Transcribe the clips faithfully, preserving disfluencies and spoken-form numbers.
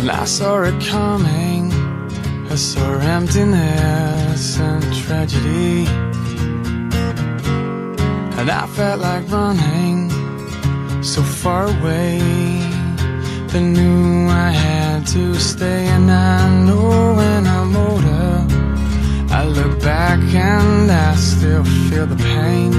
And I saw it coming, I saw emptiness and tragedy, and I felt like running so far away, but knew I had to stay. And I know when I'm older, I look back and I still feel the pain.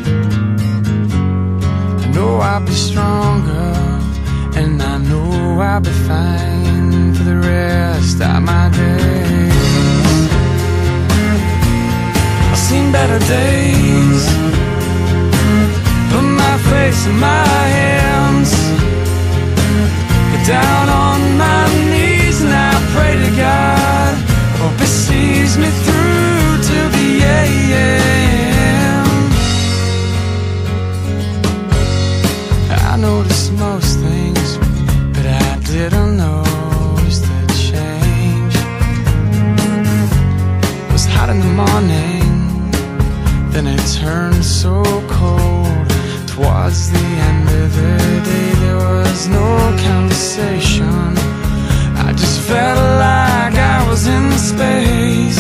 I know I'll be stronger, and I know I'll be fine for the rest of my days. I've seen better days, put my face in my hands, get down on my knees and I pray to God, hope He sees me through to the end. I notice most things, but I didn't notice the change. It was hot in the morning, then it turned so cold. Towards the end of the day, there was no conversation. I just felt like I was in space.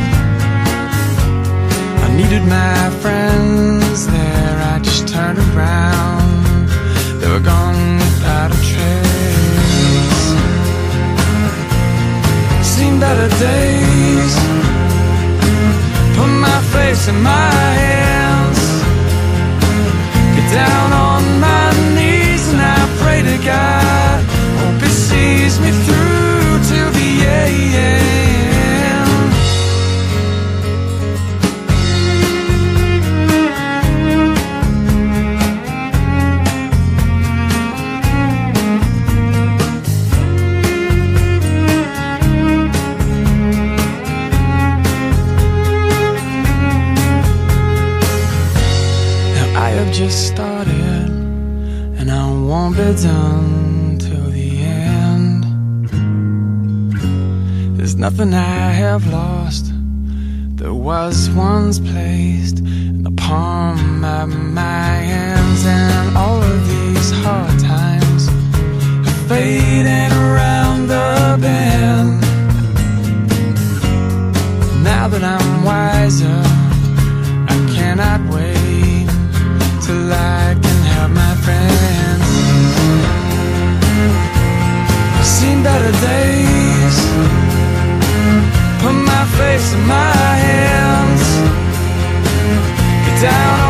I needed my friends there, I just turned around, they were gone without a trace. Seen better days, put my face in my hands, get down on my knees and I pray to God, hope He sees me through till the end. Just started, and I won't be done till the end. There's nothing I have lost that was once placed in the palm of my hands. And all of these hard times are fading around the bend. Now that I'm wiser, I cannot wait till I can have my friends. I've seen better days, put my face in my hands, get down